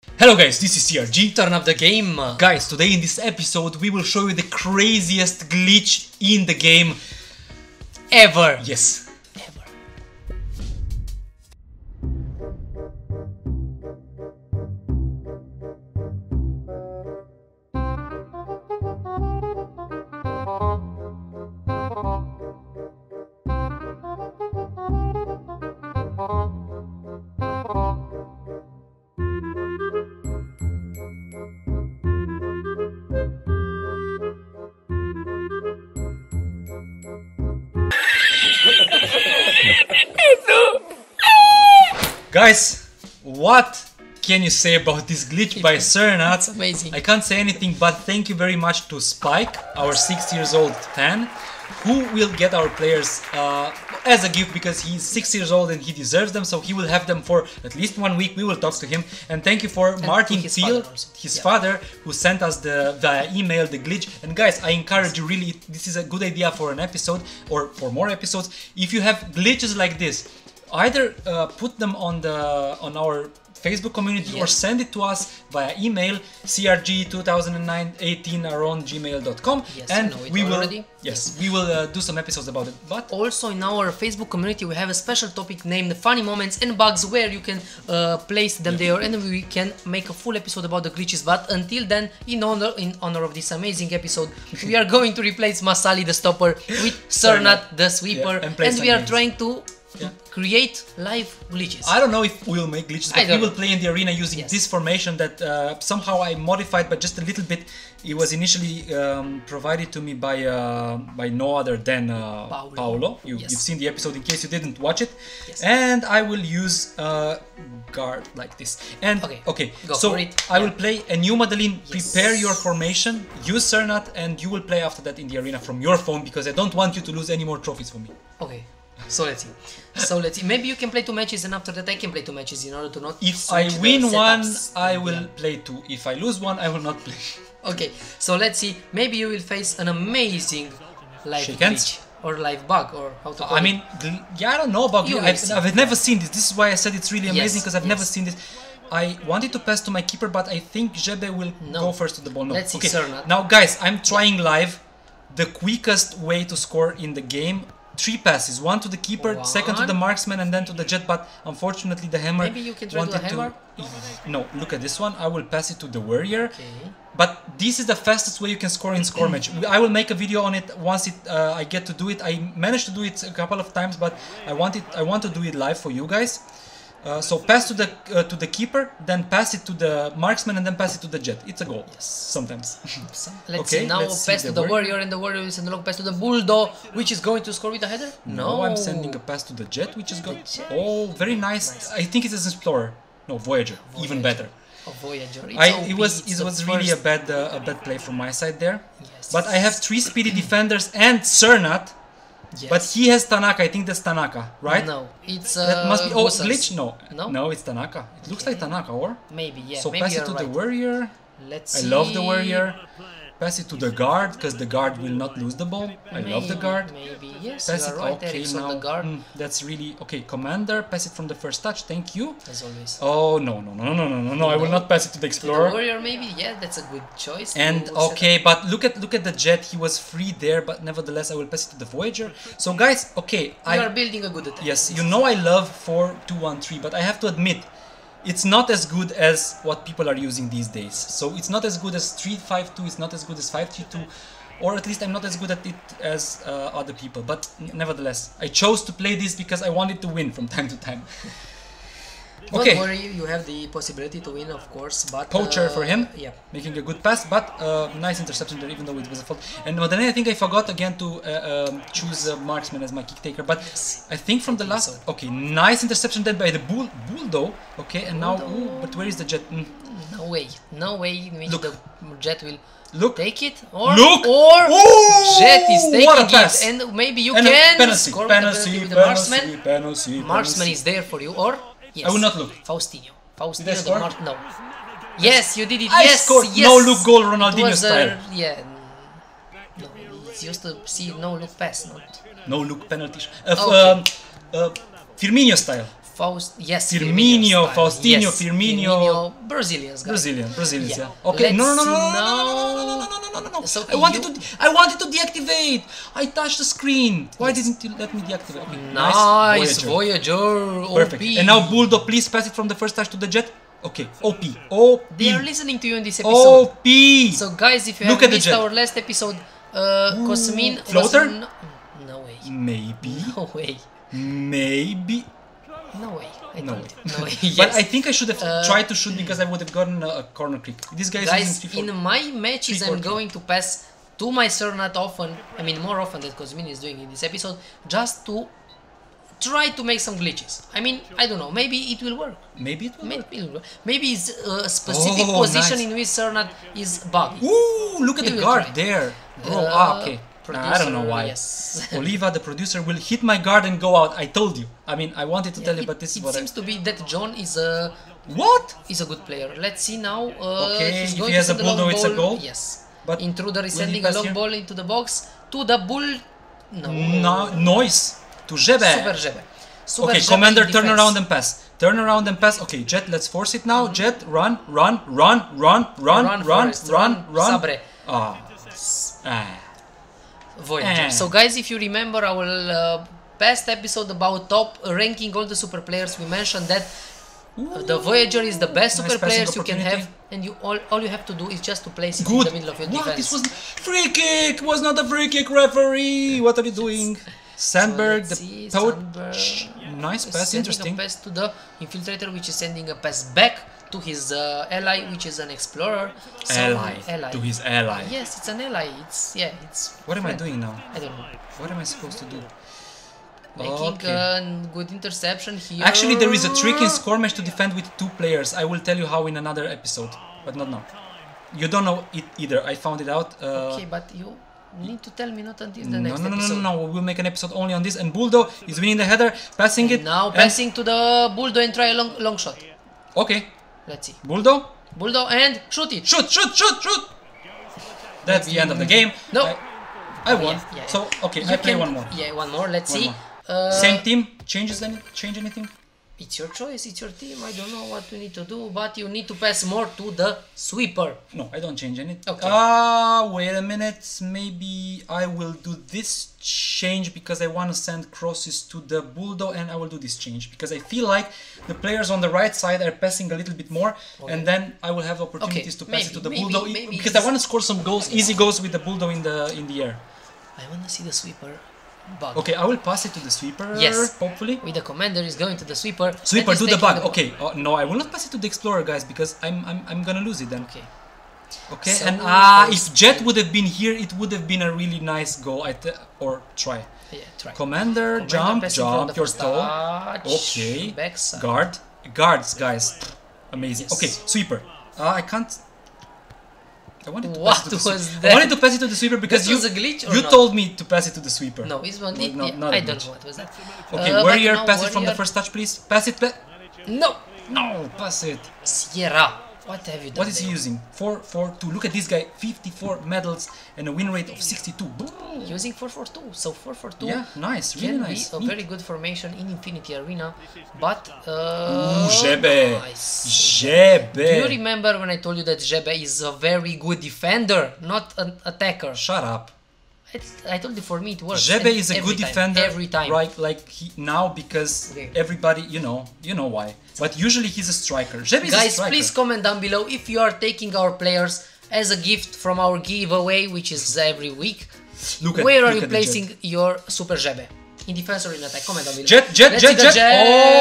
Hello guys, this is CRG. Turn up the game. Guys, today in this episode we will show you the craziest glitch in the game Ever. Yes. Ever. Guys, what can you say about this glitch by Cernat? It's amazing. I can't say anything but thank you very much to Spike, our 6 years old fan, who will get our players as a gift because he's 6 years old and he deserves them, so he will have them for at least 1 week. We will talk to him. And thank you for Martin Thiel, his father, who sent us via email the glitch. And guys, I encourage you really, this is a good idea for an episode or for more episodes. If you have glitches like this, either put them on our Facebook community or send it to us via email crg2018@gmail.com and we will we will do some episodes about it. But also in our Facebook community we have a special topic named Funny Moments and Bugs where you can place them there and we can make a full episode about the glitches. But until then, in honor of this amazing episode, we are going to replace Masali the stopper with Cernat the sweeper, and we are trying to create live glitches. I don't know if we will make glitches, but we will play in the arena using this formation that somehow I modified, but just a little bit. It was initially provided to me by no other than Paolo. You've seen the episode in case you didn't watch it. And I will use guard like this. And so I will play a new Madeline. Prepare your formation, use Cernat, and you will play after that in the arena from your phone because I don't want you to lose any more trophies for me. Okay. So let's see. Maybe you can play 2 matches and after that I can play 2 matches in order to not. If I win one, I will play 2. If I lose one, I will not play. Okay, so let's see. Maybe you will face an amazing live glitch or live bug or how to call it. I mean, I don't know about you. I've never seen this. This is why I said it's really amazing because I've never seen this. I wanted to pass to my keeper, but I think Jebe will go first to the ball. No. Let's see, Cernat. Now, guys, I'm trying live the quickest way to score in the game. 3 passes, 1 to the keeper, 2nd to the marksman, and then to the jet. But unfortunately, the hammer. Maybe you can try the hammer. No, look at this one. I will pass it to the warrior. Okay. But this is the fastest way you can score in score match. I will make a video on it once I get to do it. I managed to do it a couple of times, but I want to do it live for you guys. So pass to the keeper, then pass it to the marksman, and then pass it to the jet. It's a goal. Yes. Sometimes. Let's see. Now pass to the warrior, and the warrior will send a long pass to the bulldog, which is going to score with a header. No, I'm sending a pass to the jet, which is good. Oh, very nice. I think it is an explorer. No, Voyager. Even better. A Voyager. It was really a bad play from my side there. Yes. But I have 3 speedy defenders and Cernat. Yes. But he has Tanaka. I think that's Tanaka, right? No, it's that must be glitch. No, it's Tanaka. It looks like Tanaka, or maybe So pass it to the warrior. I love the warrior. Pass it to the guard because the guard will not lose the ball. I love the guard. Maybe yes. Pass it. Okay, now the guard. That's really okay. Commander, pass it from the first touch. Thank you. As always. Oh no! I will not pass it to the explorer. The warrior, maybe. Yeah, that's a good choice. And okay, but look at the jet. He was free there, but nevertheless, I will pass it to the Voyager. So guys, okay, you are building a good attack. Yes, you know I love 4-2-1-3, but I have to admit. It's not as good as what people are using these days. So it's not as good as 3-5-2, it's not as good as 5-3-2, or at least I'm not as good at it as other people. But nevertheless, I chose to play this because I wanted to win from time to time. Don't worry, you have the possibility to win, of course, but... Poacher for him, making a good pass, but nice interception there, even though it was a fault. And then I think I forgot again to choose Marksman as my kick taker, but I think from the last... So. Okay, nice interception then by the Bulldog, okay, and now... Ooh, but where is the jet? No way in which the jet will... take it, or Jet is taking it, and maybe you can score with the Marksman. Marksman is there for you, or... Yes. I will not look. Faustino the no. Yes, you did it. I scored. No look goal, Ronaldinho style. Yeah. No, it's used to see no look pass, not. No look penalty. Firmino style. Yes, Firmino, style. Faustino, Yes, Firmino. Brazilians, guys. Brazilians, Yeah. yeah. Okay, Let's no, see no. So I wanted to deactivate. I touched the screen. Why Yes. didn't you let me deactivate? Okay, Nice, Voyager. Voyager. Perfect. OP. And now Bulldog, please pass it from the first touch to the Jet. Okay, OP. OP. They are listening to you in this episode. OP. So guys, if you Look have at the missed Jet. our last episode, Cosmin floater? was no way. Maybe. No way. Maybe. No way. I No told way. you. No way. But Yes. I think I should have tried to shoot because I would have gotten a corner kick. This guy is Guys, using in my matches, I'm 3-4-3. going to pass to my Cernat often. I mean, more often than Cosmin is doing in this episode, just to try to make some glitches. I mean, I don't know. Maybe it will work. Maybe it will work. Maybe it's a specific Oh, position nice. in which Cernat is buggy. Ooh, look at We the will guard try. there. Bro, okay. Producer, I don't know why. Yes. Oliva, the producer, will hit my guard and go out. I told you. I mean, I wanted to tell you, but this is it what seems to be that John What? is a good player. Let's see now. Okay, He's if going he to has a send long Bulldog, it's a ball. goal. Yes. But Intruder is will he sending a pass long here? ball into the box to the bull. No. Noise to Jebe. Super Jebe. Super Okay, Jebe Commander, in turn defense. around and pass. Turn around and pass. Okay, Jet, let's force it now. Jet, run. Forest, Sabre. Ah. Voyager. So guys, if you remember our past episode about top ranking all the super players, we mentioned that the Voyager is the best Nice super passing players you can have, opportunity. and you all you have to do is just to place it Good. in the middle of your What? defense. This was free kick. Was not a free kick, referee. What are you doing? Sandberg, let's the see, poach. Sandberg Nice pass, sending interesting. a pass to the infiltrator, which is sending a pass back to his ally, which is an explorer. Ally. To his ally. Yes, it's an ally. It's. What am I friend. doing now? I don't know. What am I supposed to do? Making Okay. a good interception here. Actually, there is a trick in score match to defend with two players. I will tell you how in another episode, but not now. You don't know it either. I found it out. Okay, but you need to tell me not until the No, next no, no, no, episode. no, no. We'll make an episode only on this. And Bulldog is winning the header, passing it. Now and- passing to the Bulldog and try a long shot. Okay, Let's see. Bulldog, Bulldog and shoot it. shoot. That's the end of the game. No. I won. Yeah. So okay, You I play can- one more. Yeah, one more. Let's One see. more. Same team. Change anything? It's your choice. It's your team. I don't know what you need to do, but you need to pass more to the sweeper. No, I don't change anything. Okay. Wait a minute. Maybe I will do this change because I want to send crosses to the Bulldog, and I will do this change because I feel like the players on the right side are passing a little bit more, and then I will have opportunities to pass it to the Bulldog because I want to score some goals, easy goals with the Bulldog in the air. I want to see the sweeper bug. Okay, I will pass it to the sweeper. Yes. Hopefully. With the commander is going to the sweeper. Sweeper, and is do the taking bug. Okay. No, I will not pass it to the explorer, guys, because I'm gonna lose it then. Okay. Okay. So And if first- Jet would have been here, it would have been a really nice goal. Or try. Yeah, try. Commander, Commander passing from jump, the your first toe. touch. Okay. Backside. Guards, guys. Amazing. Yes. Okay, sweeper. I can't. I wanted to What pass it to the was sweeper. that? I wanted to pass it to the sweeper because This was a glitch or you not? told me to pass it to the sweeper. No, it's one. No, not I a don't glitch. know what was that. Okay, But Warrior, now pass it from the Warrior- first touch, please. Pass it. No. No, pass it. Sierra. What have you done? What is he there? using? 4-4-2. Look at this guy. 54 medals and a win rate of 62. Boom. Using 4-4-2. So 4-4-2 Yeah, nice. Really can nice. be a Neat. very good formation in Infinity Arena, but Ooh, Jebe. nice. Jebe. Do you remember when I told you that Jebe is a very good defender, not an attacker? Shut up. I told you for me it works. Jebe and is a every good time, defender, every time. right? Like now because Okay. everybody, you know why. But usually he's a striker. Jebe is a Guys, striker. please comment down below if you are taking our players as a gift from our giveaway, which is every week. Where are you look at the placing your Super Jebe? In defense or in attack? Comment down below. Jet? Let's see the Jet.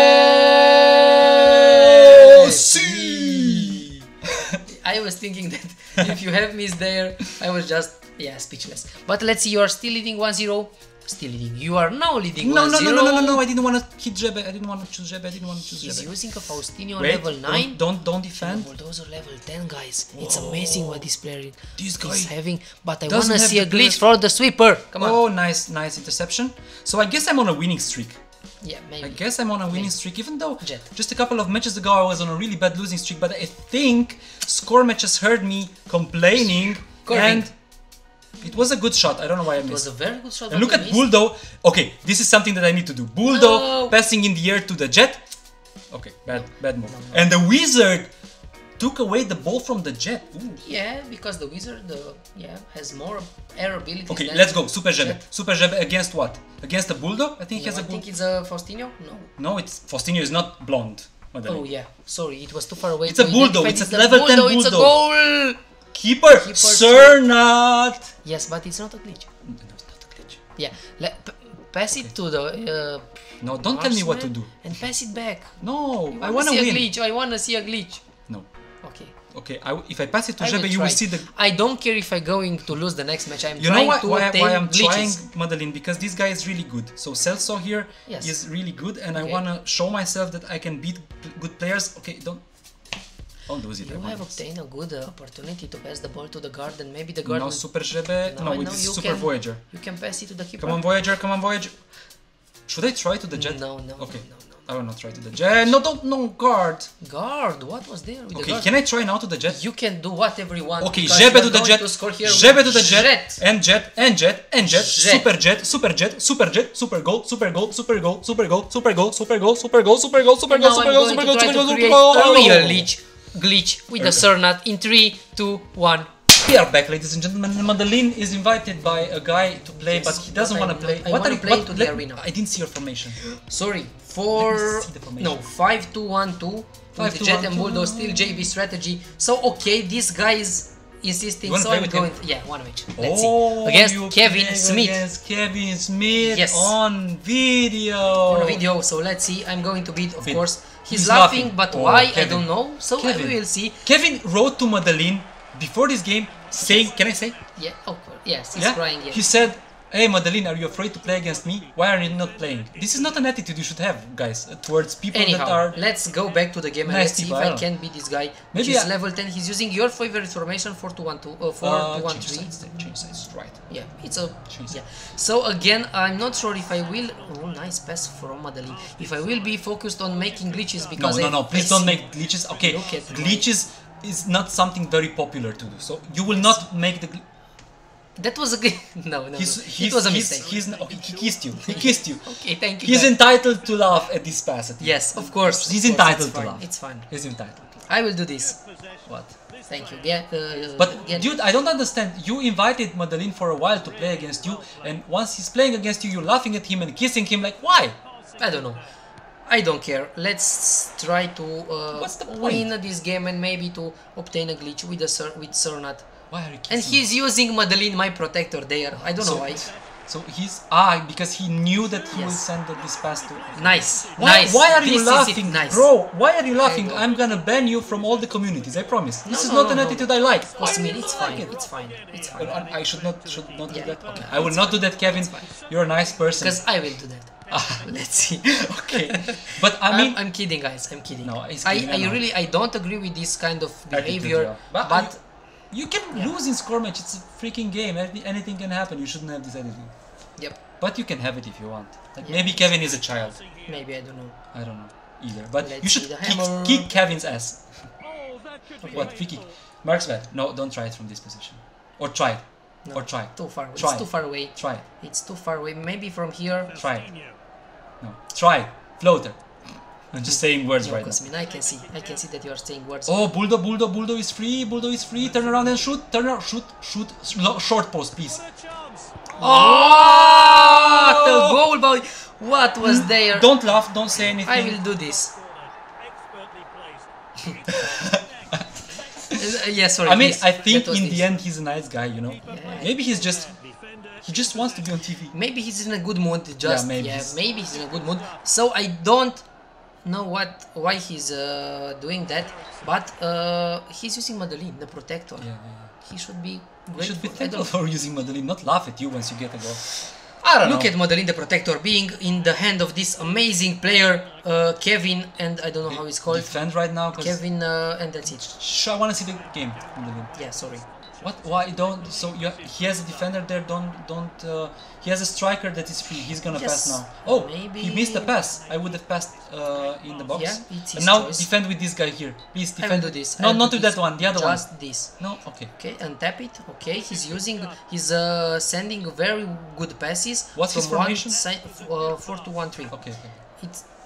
Oh, see. I was thinking that if you have missed there, I was just, speechless. But let's see, you are still leading 1-0. Still leading. You are now leading 1-0. No, I didn't want to hit Jebe. I didn't want to choose Jebe. I didn't want to choose He's Jebe. using a Faustino Wait, level 9. don't defend. Bulldozer level 10, guys. It's amazing what this player This guy is having. But I doesn't want to have see a the glitch burst. for the sweeper. Come on. Oh, nice interception. So I guess I'm on a winning streak. Yeah, maybe. I guess I'm on a winning streak, even though Jet. just a couple of matches ago I was on a really bad losing streak. But I think score matches heard me complaining, Curving. and it was a good shot. I don't know why I It was missed. a very good shot. And but look you at missed. Bulldog. Okay, this is something that I need to do. Bulldog No. passing in the air to the Jet. Okay, bad move. And the wizard took away the ball from the jet. Ooh. Yeah, because the wizard, has more air abilities. Okay, than let's go. Super Jebe. Jet. Super Jebe against what? Against a bulldog? I think he has I a think bulldog. it's a Faustino. No. No, it's Faustino is not blonde. Madeleine. Oh yeah, sorry, it was too far away. It's a to bulldog, identify it's this. a level 10 It's a bulldog. goal. Keeper, Keeper, Cernat. Yes, but it's not a glitch. No, it's not a glitch. Yeah, pass it to the. No, don't tell me what to marksman do. And pass it back. No, I I wanna see win. a glitch. I wanna see a glitch. No. Okay. Okay, if I pass it to I Jebe, you will try. see the. I don't care if I'm going to lose the next match. I'm You know trying to obtain why I'm trying, glitches. Madeleine? Because this guy is really good. So Celso here Yes. is really good, and I Okay. wanna show myself that I can beat good players. Okay, don't lose it. I You want have this. obtained a good opportunity to pass the ball to the guard, and maybe the guard. No will- Super Jebe. No, I with know this you Super can- Voyager. You can pass it to the keeper. Come on, Voyager. Come on, Voyager. Should I try to the jet? No, no, Okay. no, no. I will not try to the jet. No, don't. No, guard. Guard, what was there with the Okay, guard? can I try now to the jet? You can do whatever you want. Okay, because Jebe you to are the going jet. to score here Jebe with to the jet. And jet. And jet. And jet. Jet. Super jet. Super jet. Super jet. Super goal. Super goal. Super goal. Super goal. Super goal. Super goal. Super goal. Super goal. Super And goal. now Super I'm goal. going Super to goal. try Super to goal. create Super a real goal. glitch with the Cernat in 3, 2, 1. We are back, ladies and gentlemen. Madeline is invited by a guy to play, Yes, but he doesn't but want to play. I wanna play to the arena. I didn't see your formation. Sorry, see the formation. 5-2-1-2 with the Jet and 5-2-1-2. Bulldogs, still JB strategy. So okay, this guy is insisting, You wanna so play I'm with him? going. Yeah, one match. Let's see. Oh, Against you Kevin playing Smith Against Kevin Smith Yes. on video. on a video. So let's see. I'm going to beat, of Beat. course. He's He's laughing, laughing. but Oh, why? I Kevin. don't know. So Kevin. we will see. Kevin wrote to Madeline before this game saying, can I say? Yeah, of course. Yes, he's Yeah? crying. Yeah. He said, hey Madeline, are you afraid to play against me? Why are you not playing? This is not an attitude you should have, guys, towards people that Anyhow, are... let's go back to the game and Nice let's see if people, I I don't can beat this guy. Maybe Which is I- level 10. He's using your favorite formation 4-2-1-2, 4-2-1-3. Change sides, right. Yeah, it's a Change. yeah. So again, I'm not sure if I will. Oh, nice pass from Madeline. If I will be focused on making glitches because No, please don't make glitches. Okay, Look at glitches is not something very popular to do. So you will not make the... That was a no. It was a mistake. Okay, he kissed you. He kissed you. Okay, thank you. He's guys. entitled to laugh at this pass. At Yes, of course. He's of course, entitled it's to fine, laugh. It's fine. He's entitled. I will do this. What? Thank you. Yeah. But again, dude, I don't understand. You invited Madeline for a while to play against you, and once he's playing against you, you're laughing at him and kissing him. Like, why? I don't know. I don't care. Let's try to What's the win point? this game and maybe to obtain a glitch with with Cernat. Why are you kissing? And he's using Madeline, my protector, there. I don't know why. So he's because he knew that he will Yes. send this pass to. Nice. Why, Nice. why are you This is it, laughing, nice. bro? Why are you laughing? know. I'm gonna ban you from all the communities. I promise. This is no, not no, an no. attitude I like. Why Cosmin, do you it's not fine. like it? It's fine. It's But fine. I should not do Yeah. that. Okay. I will not do that, Kevin. fine. You're a nice person. Because I will do that. Let's see. Okay. But I mean, I'm kidding, guys. I'm kidding. No, he's kidding, I I know. really I don't agree with this kind of attitude, behavior. yeah. But you can lose in score match. It's a freaking game. Anything can happen. You shouldn't have this attitude. yep, But you can have it if you want. Like Yeah. maybe Kevin is a child. maybe I don't know. I don't know either. But Let's you should see the hammer. kick Kevin's ass. What? Free kick. Mark's bad. No, don't try it from this position. Or try it. No, Or try it. Too far. Try It's it. too far away. Try it. It's too far away. Maybe from here. Try it. No. Try it. Floater. I'm just saying words No, right now. Cosmin, I can see. I can see that you are saying words. Oh, Bulldog is free. Bulldog is free. Turn around and shoot. Turn around, shoot. Short post, please. Oh, the goal boy. What was there? Don't laugh. Don't say anything. I will do this. Yeah, sorry. I mean, this. I think That was in this. the end he's a nice guy, you know. Maybe he just wants to be on TV. Maybe he's in a good mood. Just maybe yeah, he's- maybe he's in a good mood. So I don't know why he's doing that, but he's using Madeline, the protector. Yeah. He should be You grateful. should be I thankful don't- for using Madeline, not laugh at you once you get a goal. I don't Look know. at Madeline, the protector, being in the hand of this amazing player, Kevin, and I don't know how he's called. Defend right now, because Kevin, and that's it. I want to see the game. Madeline. Yeah, sorry. What? Why don't? So he has a defender there. Don't. He has a striker that is free. He's gonna Yes, pass now. Oh, maybe- he missed the pass. I would have passed in the box. Yeah, it's his and now choice. defend with this guy here. Please I defend. will do this. No, I will not do with this. that one. The other Just one. this. No. Okay. Okay, untap it. Okay, he's sending very good passes. What's his from one formation? side, 4-2-1-3. Okay. It's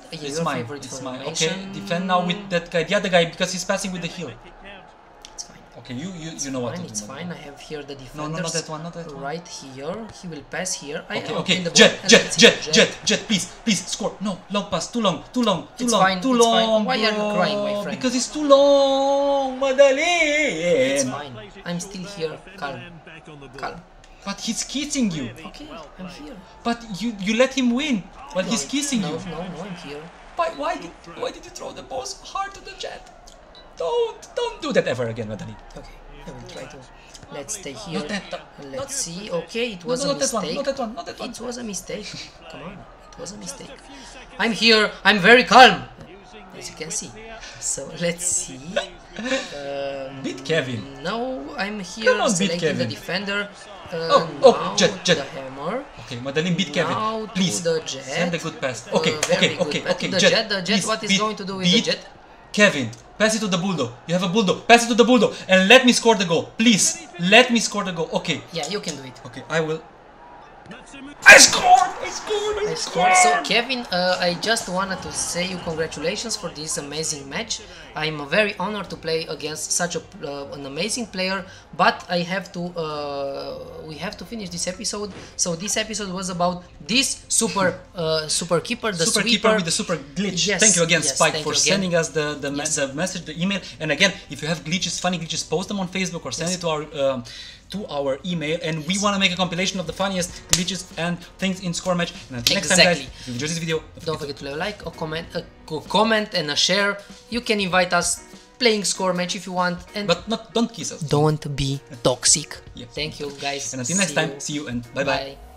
It's your mine. favorite It's mine. formation. Okay, defend now with that guy, the other guy, because he's passing with the heel. It's fine. Okay, you know what to do. It's fine. I have here the No, defenders. not that one, not that one. Right here. He will pass here. Okay, I okay. obtain the Jet, ball, and Jet, let's see. Jet, please score. No, long pass, too long. It's fine, Too it's fine. long. Why are you bro. crying, my friend? Because it's too long, Madeleine. It's fine. I'm still here. Calm. Calm. But he's kissing you. Okay, I'm here. But you let him win. But he's kissing no, you. No, I'm here. Why did you throw the ball so hard to the Jet? Don't do that ever again, Madeleine. Okay, I will try to. Let's stay here. Not that. Let's see. Okay, it was a not that mistake. one. Not that one. Not that one. It was a mistake. Come on, it was a mistake. I'm here. I'm very calm, as you can see. So let's see. Beat Kevin. Now I'm here Come on, beat selecting the Kevin. defender. Oh, Jet. The hammer. Okay, Madeleine beat Kevin. Now to Please the Jet. send a good pass. Very Okay. good pass to the Jet. The Jet. please What is beat- going to do with the beat Jet? Kevin, pass it to the Bulldog. You have a Bulldog. Pass it to the Bulldog and let me score the goal. Please, let me score the goal. Okay. Yeah, you can do it. Okay, I will. I scored! I scored. So Kevin, I just wanted to say you congratulations for this amazing match. I'm very honored to play against such an amazing player, but I have to we have to finish this episode. So this episode was about this super keeper, the Super sweeper keeper with the super glitch. Yes, Thank you again, yes, Spike, thank for you again. sending us the message, the email. And again, if you have glitches, funny glitches, post them on Facebook or send it to our email. And we want to make a compilation of the funniest glitches and things in Score Match. And until next time, guys, if you enjoyed this video, Don't forget to leave a like, a comment and a share. You can invite us playing Score Match if you want, and but don't kiss us. don't be toxic. Yes. Thank you guys. And until next time, see you and bye bye. Bye.